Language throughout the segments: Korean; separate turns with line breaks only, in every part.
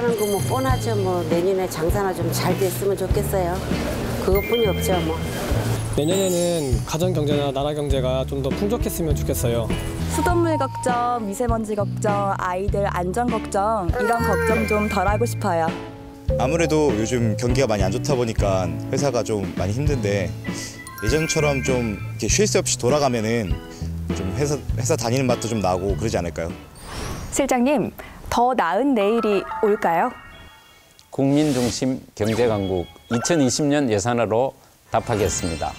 바라는 거 뭐 뻔하죠. 뭐 내년에 장사나 좀 잘 됐으면 좋겠어요. 그것뿐이 없죠 뭐.
내년에는 가정 경제나 나라 경제가 좀 더 풍족했으면 좋겠어요.
수돗물 걱정, 미세먼지 걱정, 아이들 안전 걱정 이런 걱정 좀 덜 하고 싶어요.
아무래도 요즘 경기가 많이 안 좋다 보니까 회사가 좀 많이 힘든데 예전처럼 좀 이렇게 쉴 새 없이 돌아가면은 좀 회사 다니는 맛도 좀 나고 그러지 않을까요?
실장님, 더 나은 내일이 올까요?
국민 중심 경제 강국 2020년 예산으로 답하겠습니다.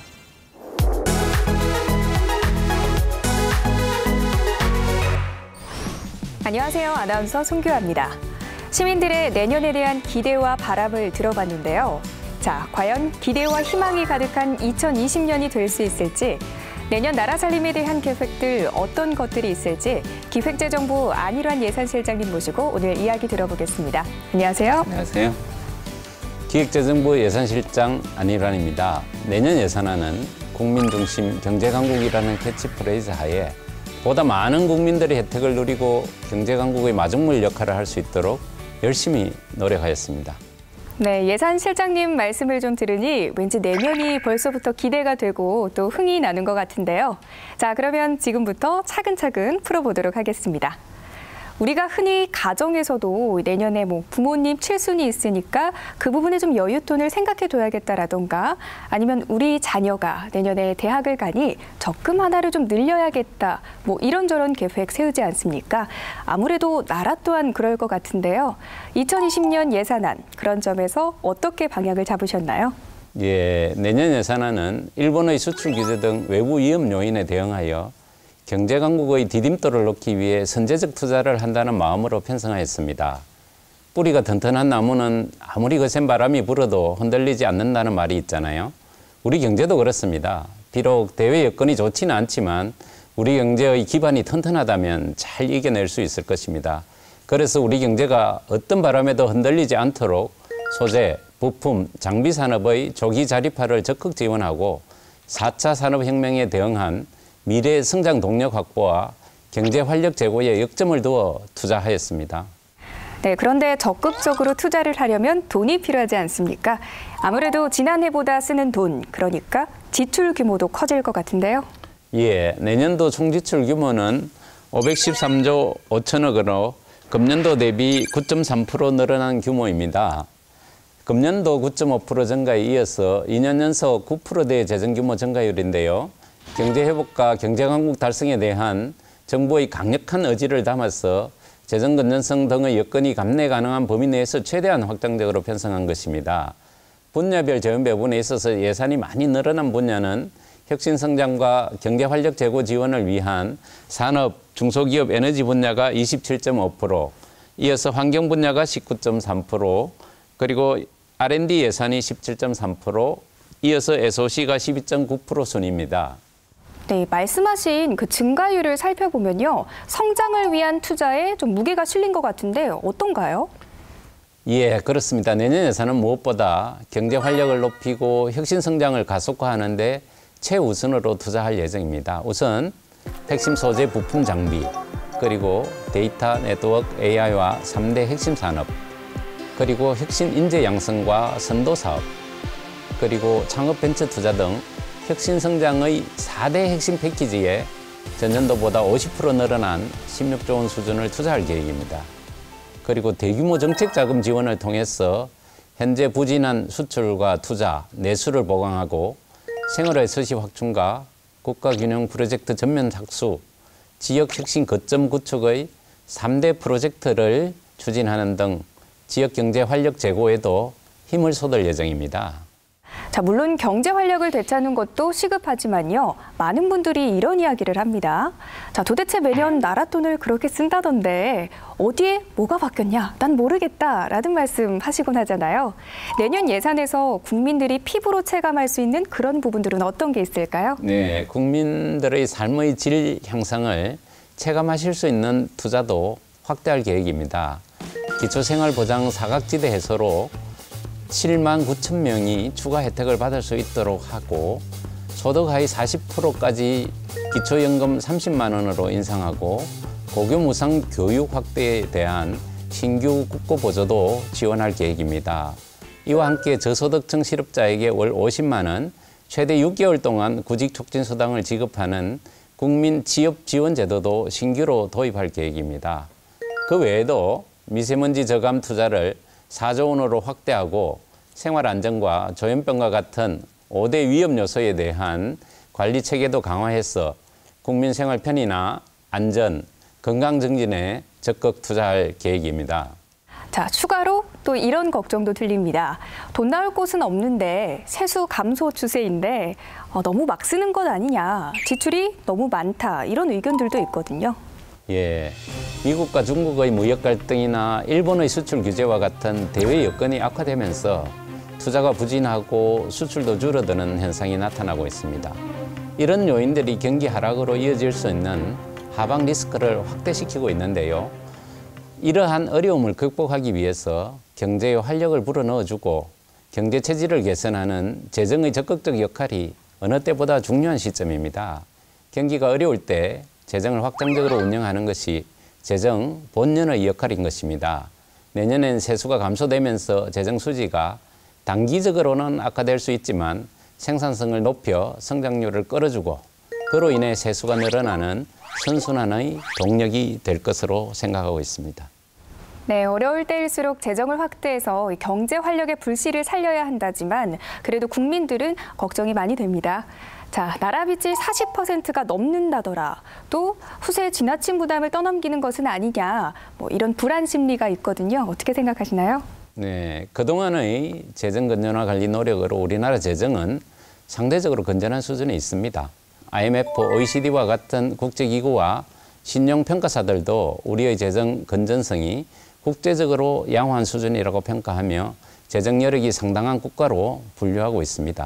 안녕하세요. 아나운서 송규아입니다. 시민들의 내년에 대한 기대와 바람을 들어봤는데요. 자, 과연 기대와 희망이 가득한 2020년이 될 수 있을지, 내년 나라 살림에 대한 계획들 어떤 것들이 있을지 기획재정부 안일환 예산실장님 모시고 오늘 이야기 들어보겠습니다. 안녕하세요.
안녕하세요. 기획재정부 예산실장 안일환입니다. 내년 예산안은 국민 중심 경제 강국이라는 캐치프레이즈 하에 보다 많은 국민들의 혜택을 누리고 경제 강국의 마중물 역할을 할 수 있도록 열심히 노력하였습니다.
네, 예산실장님 말씀을 좀 들으니 왠지 내년이 벌써부터 기대가 되고 또 흥이 나는 것 같은데요. 자, 그러면 지금부터 차근차근 풀어보도록 하겠습니다. 우리가 흔히 가정에서도 내년에 뭐 부모님 칠순이 있으니까 그 부분에 좀 여윳돈을 생각해둬야겠다라던가 아니면 우리 자녀가 내년에 대학을 가니 적금 하나를 좀 늘려야겠다 뭐 이런저런 계획 세우지 않습니까? 아무래도 나라 또한 그럴 것 같은데요. 2020년 예산안 그런 점에서 어떻게 방향을 잡으셨나요?
예, 내년 예산안은 일본의 수출 규제 등 외부 위험 요인에 대응하여 경제 강국의 디딤돌을 놓기 위해 선제적 투자를 한다는 마음으로 편성하였습니다. 뿌리가 튼튼한 나무는 아무리 거센 바람이 불어도 흔들리지 않는다는 말이 있잖아요. 우리 경제도 그렇습니다. 비록 대외 여건이 좋지는 않지만 우리 경제의 기반이 튼튼하다면 잘 이겨낼 수 있을 것입니다. 그래서 우리 경제가 어떤 바람에도 흔들리지 않도록 소재, 부품, 장비 산업의 조기 자립화를 적극 지원하고 4차 산업혁명에 대응한 미래 성장 동력 확보와 경제 활력 제고에 역점을 두어 투자하였습니다.
네, 그런데 적극적으로 투자를 하려면 돈이 필요하지 않습니까? 아무래도 지난해보다 쓰는 돈, 그러니까 지출 규모도 커질 것 같은데요.
예, 내년도 총지출 규모는 513조 5천억 원으로 금년도 대비 9.3% 늘어난 규모입니다. 금년도 9.5% 증가에 이어서 2년 연속 9%대 재정규모 증가율인데요. 경제회복과 경제강국 달성에 대한 정부의 강력한 의지를 담아서 재정 건전성 등의 여건이 감내 가능한 범위 내에서 최대한 확장적으로 편성한 것입니다. 분야별 재원 배분에 있어서 예산이 많이 늘어난 분야는 혁신성장과 경제활력 제고 지원을 위한 산업, 중소기업, 에너지 분야가 27.5%, 이어서 환경 분야가 19.3%, 그리고 R&D 예산이 17.3%, 이어서 SOC가 12.9% 순입니다.
네, 말씀하신 그 증가율을 살펴보면요. 성장을 위한 투자에 좀 무게가 실린 것 같은데 어떤가요?
예, 그렇습니다. 내년 예산은 무엇보다 경제 활력을 높이고 혁신 성장을 가속화하는 데 최우선으로 투자할 예정입니다. 우선 핵심 소재 부품 장비, 그리고 데이터 네트워크 AI와 3대 핵심 산업, 그리고 혁신 인재 양성과 선도 사업, 그리고 창업 벤처 투자 등 혁신 성장의 4대 핵심 패키지에 전년도보다 50% 늘어난 16조 원 수준을 투자할 계획입니다. 그리고 대규모 정책 자금 지원을 통해서 현재 부진한 수출과 투자, 내수를 보강하고 생활의 서시 확충과 국가균형 프로젝트 전면 착수, 지역 혁신 거점 구축의 3대 프로젝트를 추진하는 등 지역 경제 활력 제고에도 힘을 쏟을 예정입니다.
자, 물론 경제 활력을 되찾는 것도 시급하지만요. 많은 분들이 이런 이야기를 합니다. 자, 도대체 매년 나라 돈을 그렇게 쓴다던데 어디에 뭐가 바뀌었냐? 난 모르겠다라는 말씀 하시곤 하잖아요. 내년 예산에서 국민들이 피부로 체감할 수 있는 그런 부분들은 어떤 게 있을까요?
네, 국민들의 삶의 질 향상을 체감하실 수 있는 투자도 확대할 계획입니다. 기초생활보장 사각지대 해소로 7만 9천 명이 추가 혜택을 받을 수 있도록 하고 소득 하위 40%까지 기초연금 30만 원으로 인상하고 고교 무상 교육 확대에 대한 신규 국고 보조도 지원할 계획입니다. 이와 함께 저소득층 실업자에게 월 50만 원, 최대 6개월 동안 구직 촉진 수당을 지급하는 국민 취업 지원 제도도 신규로 도입할 계획입니다. 그 외에도 미세먼지 저감 투자를 4조 원으로 확대하고 생활 안전과 조현병과 같은 5대 위험 요소에 대한 관리 체계도 강화해서 국민 생활 편의나 안전, 건강 증진에 적극 투자할 계획입니다.
자, 추가로 또 이런 걱정도 들립니다. 돈 나올 곳은 없는데 세수 감소 추세인데 너무 막 쓰는 것 아니냐, 지출이 너무 많다, 이런 의견들도 있거든요.
예, 미국과 중국의 무역 갈등이나 일본의 수출 규제와 같은 대외 여건이 악화되면서 투자가 부진하고 수출도 줄어드는 현상이 나타나고 있습니다. 이런 요인들이 경기 하락으로 이어질 수 있는 하방 리스크를 확대시키고 있는데요. 이러한 어려움을 극복하기 위해서 경제에 활력을 불어넣어주고 경제 체질을 개선하는 재정의 적극적 역할이 어느 때보다 중요한 시점입니다. 경기가 어려울 때 재정을 확장적으로 운영하는 것이 재정 본연의 역할인 것입니다. 내년엔 세수가 감소되면서 재정 수지가 단기적으로는 악화될 수 있지만 생산성을 높여 성장률을 끌어주고 그로 인해 세수가 늘어나는 선순환의 동력이 될 것으로 생각하고 있습니다.
네, 어려울 때일수록 재정을 확대해서 경제 활력의 불씨를 살려야 한다지만 그래도 국민들은 걱정이 많이 됩니다. 자, 나라 빚이 40%가 넘는다더라. 또 후세 지나친 부담을 떠넘기는 것은 아니냐. 이런 불안 심리가 있거든요. 어떻게 생각하시나요?
네, 그동안의 재정 건전화 관리 노력으로 우리나라 재정은 상대적으로 건전한 수준에 있습니다. IMF, OECD와 같은 국제기구와 신용평가사들도 우리의 재정 건전성이 국제적으로 양호한 수준이라고 평가하며 재정 여력이 상당한 국가로 분류하고 있습니다.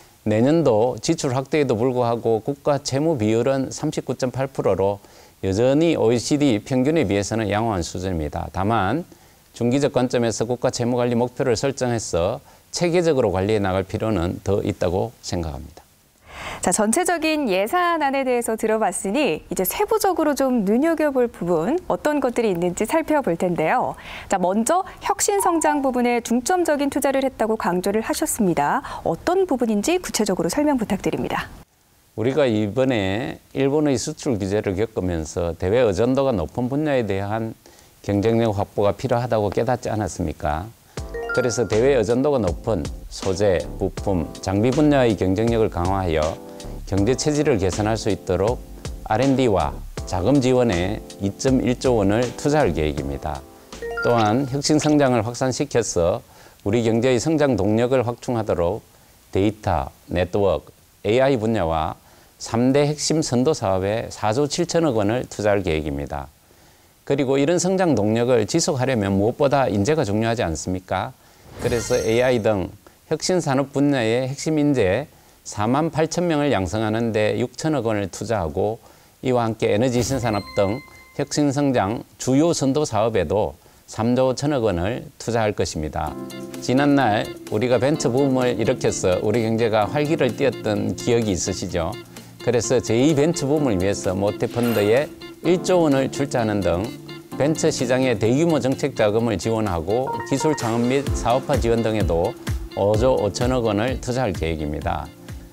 내년도 지출 확대에도 불구하고 국가 채무 비율은 39.8%로 여전히 OECD 평균에 비해서는 양호한 수준입니다. 다만 중기적 관점에서 국가 채무 관리 목표를 설정해서 체계적으로 관리해 나갈 필요는 더 있다고 생각합니다.
자, 전체적인 예산안에 대해서 들어봤으니 이제 세부적으로 좀 눈여겨볼 부분 어떤 것들이 있는지 살펴볼 텐데요. 자, 먼저 혁신 성장 부분에 중점적인 투자를 했다고 강조를 하셨습니다. 어떤 부분인지 구체적으로 설명 부탁드립니다.
우리가 이번에 일본의 수출 규제를 겪으면서 대외 의존도가 높은 분야에 대한 경쟁력 확보가 필요하다고 깨닫지 않았습니까? 그래서 대외 의존도가 높은 소재, 부품, 장비 분야의 경쟁력을 강화하여 경제 체질을 개선할 수 있도록 R&D와 자금 지원에 2.1조 원을 투자할 계획입니다. 또한 혁신 성장을 확산시켜서 우리 경제의 성장 동력을 확충하도록 데이터, 네트워크, AI 분야와 3대 핵심 선도 사업에 4조 7천억 원을 투자할 계획입니다. 그리고 이런 성장 동력을 지속하려면 무엇보다 인재가 중요하지 않습니까? 그래서 AI 등 혁신 산업 분야의 핵심 인재 4만 8천 명을 양성하는 데 6천억 원을 투자하고 이와 함께 에너지 신산업 등 혁신 성장 주요 선도 사업에도 3조 5천억 원을 투자할 것입니다. 지난날 우리가 벤처 붐을 일으켜서 우리 경제가 활기를 띠었던 기억이 있으시죠? 그래서 제2벤처 붐을 위해서 모태펀드에 1조 원을 출자하는 등 벤처 시장의 대규모 정책 자금을 지원하고 기술 창업 및 사업화 지원 등에도 5조 5천억 원을 투자할 계획입니다.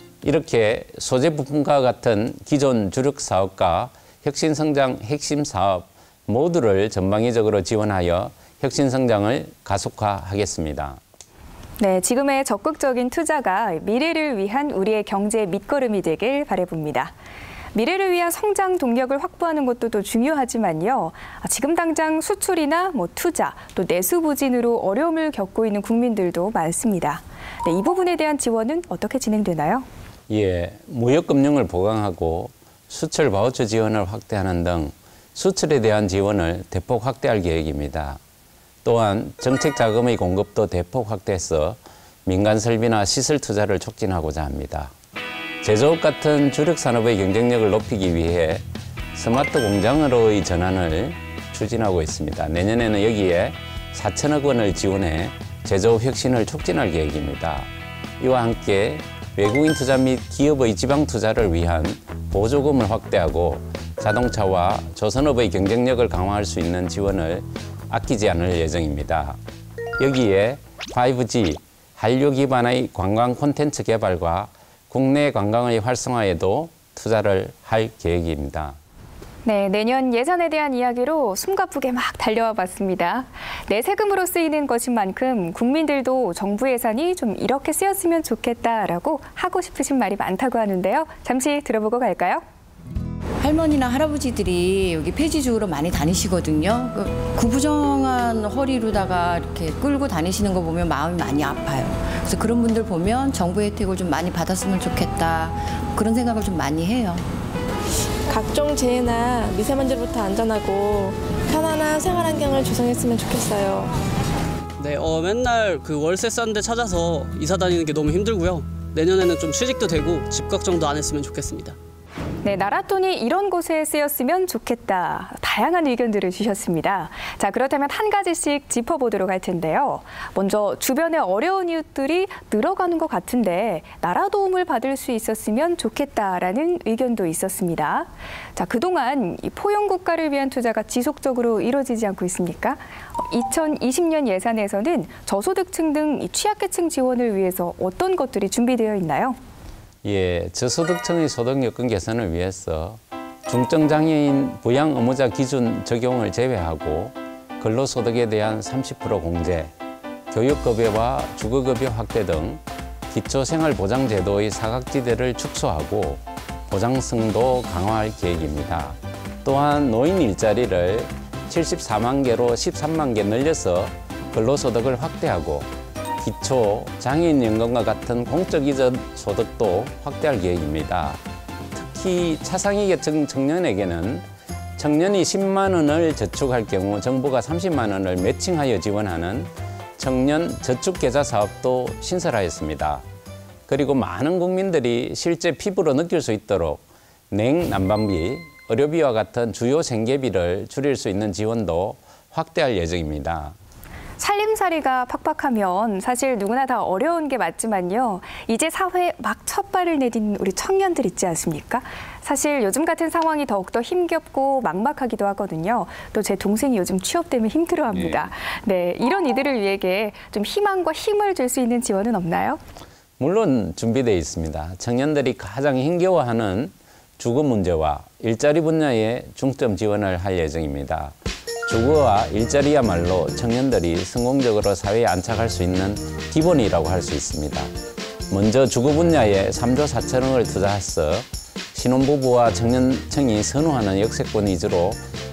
이렇게 소재 부품과 같은 기존 주력 사업과 혁신 성장 핵심 사업 모두를 전방위적으로 지원하여 혁신 성장을 가속화하겠습니다.
네, 지금의 적극적인 투자가 미래를 위한 우리의 경제의 밑거름이 되길 바라봅니다. 미래를 위한 성장 동력을 확보하는 것도 또 중요하지만요. 지금 당장 수출이나 투자, 또 내수 부진으로 어려움을 겪고 있는 국민들도 많습니다. 네, 이 부분에 대한 지원은 어떻게 진행되나요?
예, 무역금융을 보강하고 수출 바우처 지원을 확대하는 등 수출에 대한 지원을 대폭 확대할 계획입니다. 또한 정책 자금의 공급도 대폭 확대해서 민간 설비나 시설 투자를 촉진하고자 합니다. 제조업 같은 주력 산업의 경쟁력을 높이기 위해 스마트 공장으로의 전환을 추진하고 있습니다. 내년에는 여기에 4천억 원을 지원해 제조업 혁신을 촉진할 계획입니다. 이와 함께 외국인 투자 및 기업의 지방 투자를 위한 보조금을 확대하고 자동차와 조선업의 경쟁력을 강화할 수 있는 지원을 아끼지 않을 예정입니다. 여기에 5G, 한류 기반의 관광 콘텐츠 개발과 국내 관광의 활성화에도 투자를 할 계획입니다.
네, 내년 예산에 대한 이야기로 숨가쁘게 막 달려와 봤습니다. 내 세금으로 쓰이는 것인 만큼 국민들도 정부 예산이 좀 이렇게 쓰였으면 좋겠다라고 하고 싶으신 말이 많다고 하는데요. 잠시 들어보고 갈까요?
할머니나 할아버지들이 여기 폐지주로 많이 다니시거든요. 구부정한 허리로다가 이렇게 끌고 다니시는 거 보면 마음이 많이 아파요. 그래서 그런 분들 보면 정부 혜택을 좀 많이 받았으면 좋겠다. 그런 생각을 좀 많이 해요.
각종 재해나 미세먼지로부터 안전하고 편안한 생활 환경을 조성했으면 좋겠어요.
네, 맨날 그 월세 싼 데 찾아서 이사 다니는 게 너무 힘들고요. 내년에는 좀 취직도 되고 집 걱정도 안 했으면 좋겠습니다.
네, 나라 돈이 이런 곳에 쓰였으면 좋겠다. 다양한 의견들을 주셨습니다. 자, 그렇다면 한 가지씩 짚어보도록 할 텐데요. 먼저 주변의 어려운 이웃들이 늘어가는 것 같은데 나라 도움을 받을 수 있었으면 좋겠다라는 의견도 있었습니다. 자, 그동안 이 포용 국가를 위한 투자가 지속적으로 이루어지지 않고 있습니까? 2020년 예산에서는 저소득층 등 취약계층 지원을 위해서 어떤 것들이 준비되어 있나요?
예, 저소득층의 소득 여건 개선을 위해서 중증장애인 부양 의무자 기준 적용을 제외하고 근로소득에 대한 30% 공제, 교육급여와 주거급여 확대 등 기초생활보장제도의 사각지대를 축소하고 보장성도 강화할 계획입니다. 또한 노인 일자리를 74만 개로 13만 개 늘려서 근로소득을 확대하고 기초 장애인연금과 같은 공적 이전 소득도 확대할 계획입니다. 특히 차상위 계층 청년에게는 청년이 10만 원을 저축할 경우 정부가 30만 원을 매칭하여 지원하는 청년 저축계좌 사업도 신설하였습니다. 그리고 많은 국민들이 실제 피부로 느낄 수 있도록 냉난방비, 의료비와 같은 주요 생계비를 줄일 수 있는 지원도 확대할 예정입니다.
살림살이가 팍팍하면 사실 누구나 다 어려운 게 맞지만요. 이제 사회에 막 첫 발을 내딛는 우리 청년들 있지 않습니까? 사실 요즘 같은 상황이 더욱더 힘겹고 막막하기도 하거든요. 또 제 동생이 요즘 취업 때문에 힘들어합니다. 네, 이런 이들을 위해 좀 희망과 힘을 줄 수 있는 지원은 없나요?
물론 준비되어 있습니다. 청년들이 가장 힘겨워하는 주거 문제와 일자리 분야에 중점 지원을 할 예정입니다. 주거와 일자리야말로 청년들이 성공적으로 사회에 안착할 수 있는 기본이라고 할 수 있습니다. 먼저 주거 분야에 3조 4천억을 투자해서 신혼부부와 청년층이 선호하는 역세권 위주로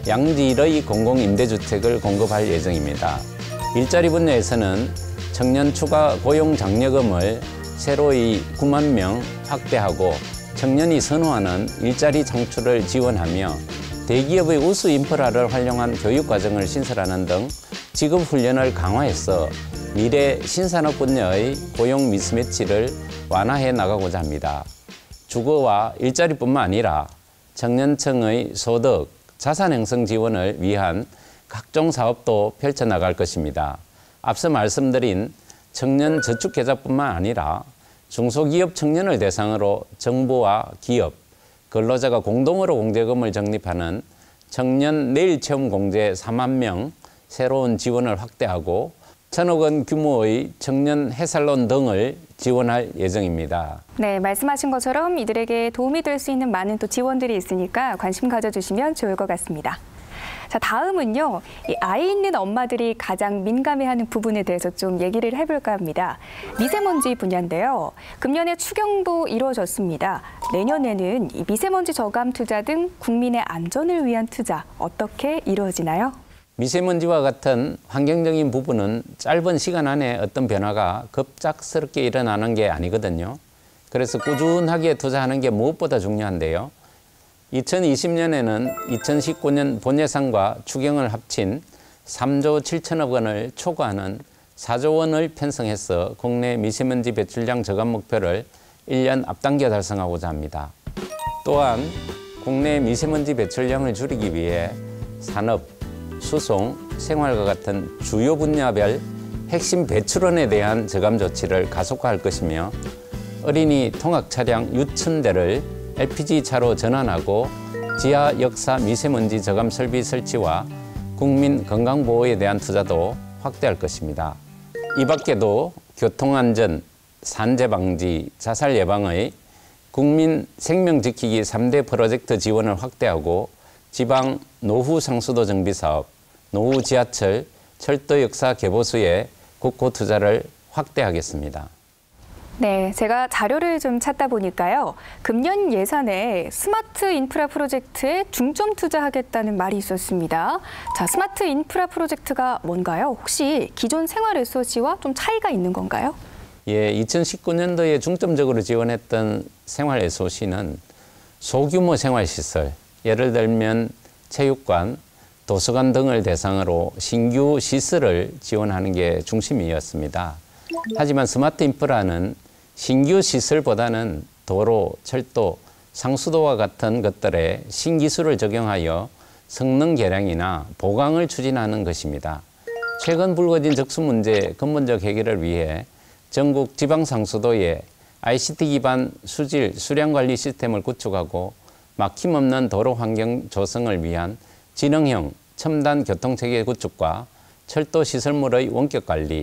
양질의 공공임대주택을 공급할 예정입니다. 일자리 분야에서는 청년 추가 고용 장려금을 새로이 9만 명 확대하고 청년이 선호하는 일자리 창출을 지원하며 대기업의 우수 인프라를 활용한 교육과정을 신설하는 등 직업훈련을 강화해서 미래 신산업 분야의 고용 미스매치를 완화해 나가고자 합니다. 주거와 일자리뿐만 아니라 청년층의 소득, 자산 형성 지원을 위한 각종 사업도 펼쳐나갈 것입니다. 앞서 말씀드린 청년 저축계좌뿐만 아니라 중소기업 청년을 대상으로 정부와 기업, 근로자가 공동으로 공제금을 적립하는 청년 내일체험 공제 4만 명 새로운 지원을 확대하고 1,000억 원 규모의 청년 해살론 등을 지원할 예정입니다.
네, 말씀하신 것처럼 이들에게 도움이 될 수 있는 많은 또 지원들이 있으니까 관심 가져주시면 좋을 것 같습니다. 자, 다음은요. 이 아이 있는 엄마들이 가장 민감해하는 부분에 대해서 좀 얘기를 해볼까 합니다. 미세먼지 분야인데요. 금년에 추경도 이루어졌습니다. 내년에는 이 미세먼지 저감 투자 등 국민의 안전을 위한 투자 어떻게 이루어지나요?
미세먼지와 같은 환경적인 부분은 짧은 시간 안에 어떤 변화가 급작스럽게 일어나는 게 아니거든요. 그래서 꾸준하게 투자하는 게 무엇보다 중요한데요. 2020년에는 2019년 본예산과 추경을 합친 3조 7천억 원을 초과하는 4조 원을 편성해서 국내 미세먼지 배출량 저감 목표를 1년 앞당겨 달성하고자 합니다. 또한 국내 미세먼지 배출량을 줄이기 위해 산업, 수송, 생활과 같은 주요 분야별 핵심 배출원에 대한 저감 조치를 가속화할 것이며 어린이 통학 차량 유천 대를 LPG 차로 전환하고 지하 역사 미세먼지 저감 설비 설치와 국민 건강보호에 대한 투자도 확대할 것입니다. 이 밖에도 교통안전, 산재 방지, 자살 예방의 국민 생명 지키기 3대 프로젝트 지원을 확대하고 지방 노후 상수도 정비 사업, 노후 지하철, 철도 역사 개보수에 국고 투자를 확대하겠습니다.
네, 제가 자료를 좀 찾다 보니까요. 금년 예산에 스마트 인프라 프로젝트에 중점 투자하겠다는 말이 있었습니다. 자, 스마트 인프라 프로젝트가 뭔가요? 혹시 기존 생활 SOC와 좀 차이가 있는 건가요?
예, 2019년도에 중점적으로 지원했던 생활 SOC는 소규모 생활시설, 예를 들면 체육관, 도서관 등을 대상으로 신규 시설을 지원하는 게 중심이었습니다. 하지만 스마트 인프라는 신규 시설보다는 도로, 철도, 상수도와 같은 것들에 신기술을 적용하여 성능 개량이나 보강을 추진하는 것입니다. 최근 불거진 적수 문제 근본적 해결을 위해 전국 지방상수도에 ICT 기반 수질, 수량 관리 시스템을 구축하고 막힘없는 도로 환경 조성을 위한 지능형 첨단 교통체계 구축과 철도 시설물의 원격 관리,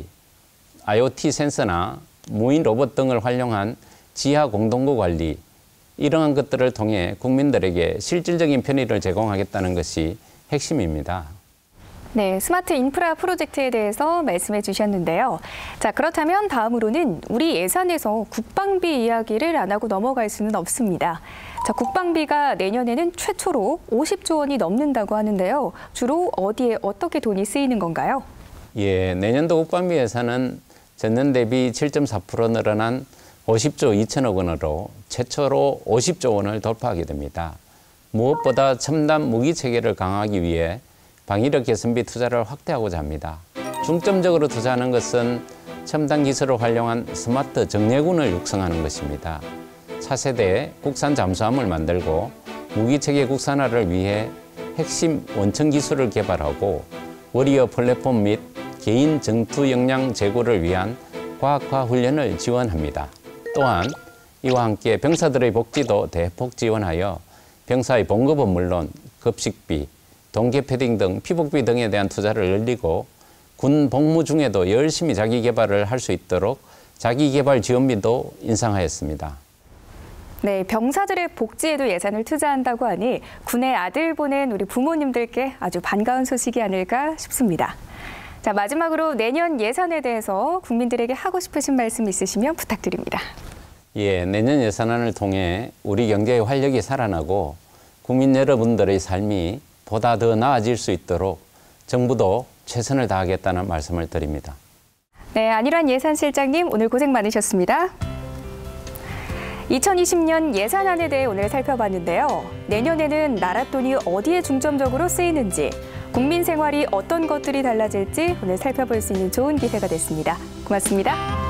IoT 센서나 무인 로봇 등을 활용한 지하 공동구 관리, 이러한 것들을 통해 국민들에게 실질적인 편의를 제공하겠다는 것이 핵심입니다.
네, 스마트 인프라 프로젝트에 대해서 말씀해 주셨는데요. 자, 그렇다면 다음으로는 우리 예산에서 국방비 이야기를 안 하고 넘어갈 수는 없습니다. 자, 국방비가 내년에는 최초로 50조 원이 넘는다고 하는데요. 주로 어디에 어떻게 돈이 쓰이는 건가요?
예, 내년도 국방비 예산은 전년 대비 7.4% 늘어난 50조 2천억 원으로 최초로 50조 원을 돌파하게 됩니다. 무엇보다 첨단 무기 체계를 강화하기 위해 방위력 개선비 투자를 확대하고자 합니다. 중점적으로 투자하는 것은 첨단 기술을 활용한 스마트 정예군을 육성하는 것입니다. 차세대 국산 잠수함을 만들고 무기체계 국산화를 위해 핵심 원천 기술을 개발하고 워리어 플랫폼 및 개인 전투 역량 제고를 위한 과학화 훈련을 지원합니다. 또한 이와 함께 병사들의 복지도 대폭 지원하여 병사의 봉급은 물론 급식비, 동계 패딩 등 피복비 등에 대한 투자를 늘리고 군 복무 중에도 열심히 자기 개발을 할 수 있도록 자기 개발 지원비도 인상하였습니다.
네, 병사들의 복지에도 예산을 투자한다고 하니 군에 아들 보낸 우리 부모님들께 아주 반가운 소식이 아닐까 싶습니다. 자, 마지막으로 내년 예산에 대해서 국민들에게 하고 싶으신 말씀 있으시면 부탁드립니다.
예, 내년 예산안을 통해 우리 경제의 활력이 살아나고 국민 여러분들의 삶이 보다 더 나아질 수 있도록 정부도 최선을 다하겠다는 말씀을 드립니다.
네, 안일환 예산실장님 오늘 고생 많으셨습니다. 2020년 예산안에 대해 오늘 살펴봤는데요. 내년에는 나라 돈이 어디에 중점적으로 쓰이는지, 국민 생활이 어떤 것들이 달라질지 오늘 살펴볼 수 있는 좋은 기회가 됐습니다. 고맙습니다.